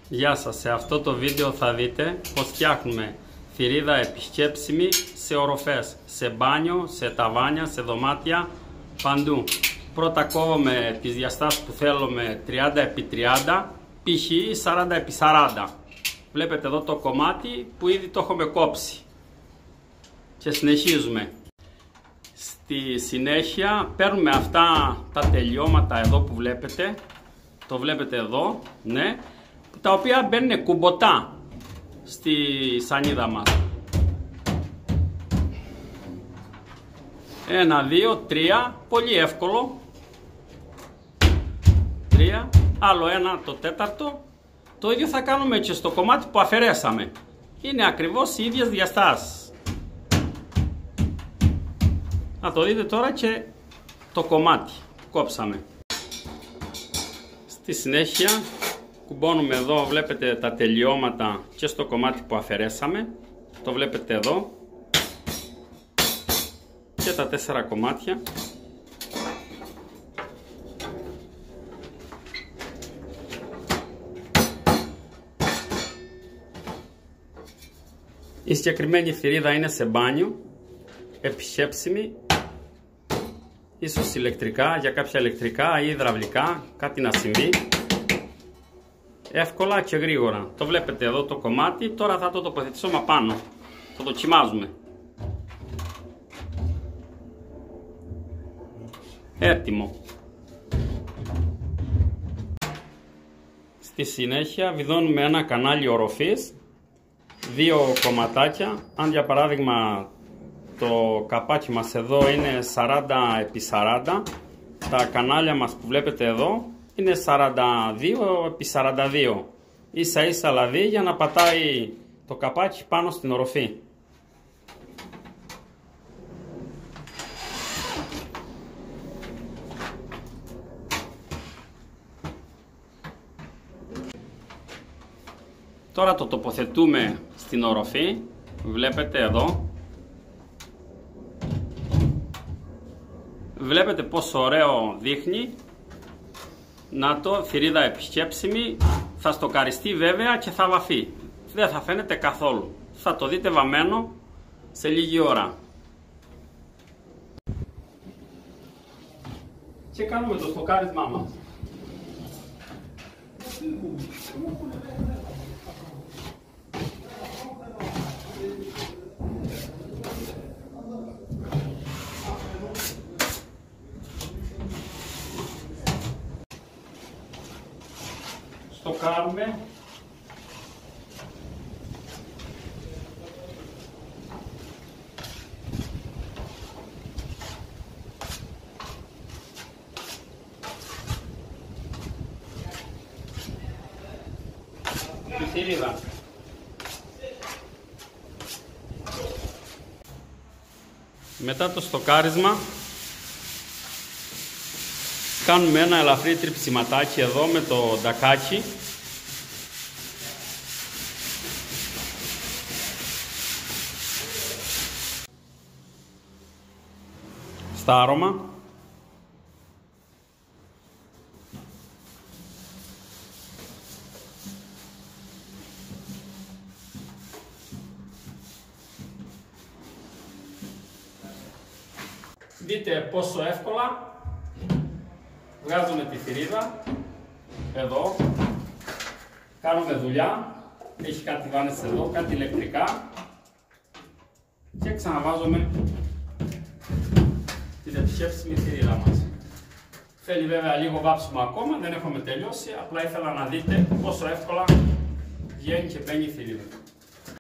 Γεια σας, σε αυτό το βίντεο θα δείτε πως φτιάχνουμε θηρίδα επισκέψιμη σε οροφές, σε μπάνιο, σε ταβάνια, σε δωμάτια, παντού. Πρώτα κόβουμε τις διαστάσεις που θέλουμε 30x30, π.χ. 40x40. Βλέπετε εδώ το κομμάτι που ήδη το έχουμε κόψει. Και συνεχίζουμε. Στη συνέχεια παίρνουμε αυτά τα τελειώματα εδώ που βλέπετε. Το βλέπετε εδώ, ναι. Τα οποία μπαίνουν κουμποτά στη σανίδα μας. 1, 2, 3, πολύ εύκολο. 3, άλλο ένα, το τέταρτο. Το ίδιο θα κάνουμε και στο κομμάτι που αφαιρέσαμε. Είναι ακριβώς οι ίδιες διαστάσεις. Να το δείτε τώρα και το κομμάτι που κόψαμε. Στη συνέχεια κουμπώνουμε εδώ, βλέπετε τα τελειώματα και στο κομμάτι που αφαιρέσαμε. Το βλέπετε εδώ. Και τα 4 κομμάτια. Η συγκεκριμένη θηρίδα είναι σε μπάνιο, επισκέψιμη, ίσως ηλεκτρικά, για κάποια ηλεκτρικά ή υδραυλικά, κάτι να συμβεί. Εύκολα και γρήγορα. Το βλέπετε εδώ το κομμάτι, τώρα θα το τοποθετήσουμε πάνω. Το δοκιμάζουμε. Έτοιμο. Στη συνέχεια βιδώνουμε ένα κανάλι οροφής, 2 κομματάκια. Αν για παράδειγμα το καπάκι μας εδώ είναι 40x40, τα κανάλια μας που βλέπετε εδώ είναι 42x42. Ίσα ίσα δηλαδή για να πατάει το καπάκι πάνω στην οροφή. Τώρα το τοποθετούμε στην οροφή, βλέπετε εδώ. Βλέπετε πόσο ωραίο δείχνει. Να το, θηρίδα επισκέψιμη, θα στοκαριστεί βέβαια και θα βαφεί. Δεν θα φαίνεται καθόλου. Θα το δείτε βαμμένο σε λίγη ώρα. Και κάνουμε το στοκάρισμά μας. Στοκάρουμε. Τη θηρίδα. Μετά το στοκάρισμα κάνουμε ένα ελαφρύ τριψιματάκι εδώ με το ντακάκι. Στα άρωμα. Δείτε πόσο εύκολα βγάζουμε τη θηρίδα. Εδώ κάνουμε δουλειά. Έχει κάτι βάνες εδώ, κάτι ηλεκτρικά. Και ξαναβάζουμε την επισκέψιμη θηρίδα μας. Θέλει βέβαια λίγο βάψιμο ακόμα, δεν έχουμε τελειώσει. Απλά ήθελα να δείτε πόσο εύκολα βγαίνει και μπαίνει η θηρίδα.